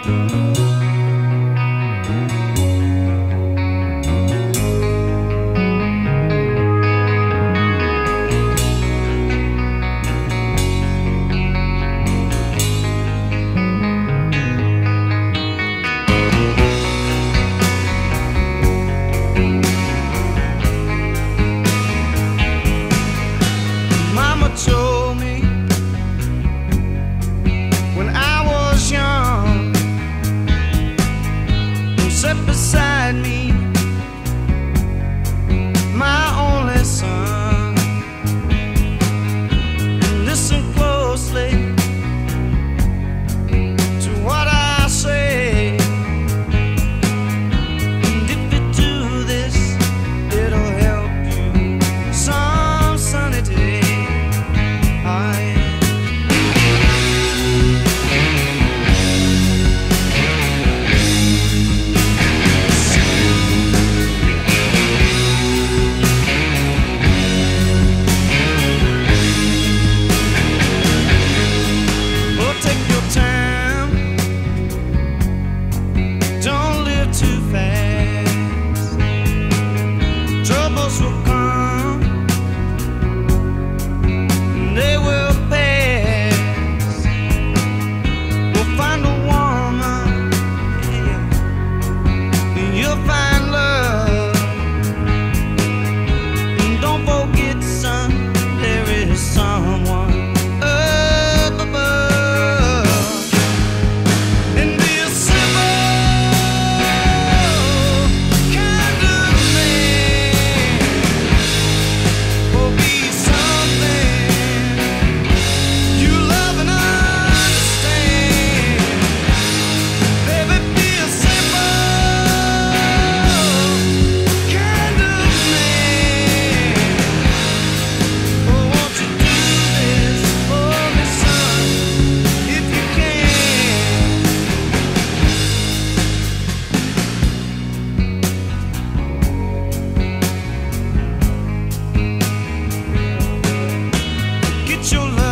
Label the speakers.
Speaker 1: Told me when I was young, who sat beside me, my only son, and listen closely to what I say, and if you do this, it'll help you some sunny day. Troubles will come, they will pass. We'll find a woman, yeah, and you'll find love. And don't forget, son, there is someone up above. And be a simple kind of man, or be something you love and understand. Baby, be a simple kind of man. Oh, won't you do this for me, son, if you can? Get your love.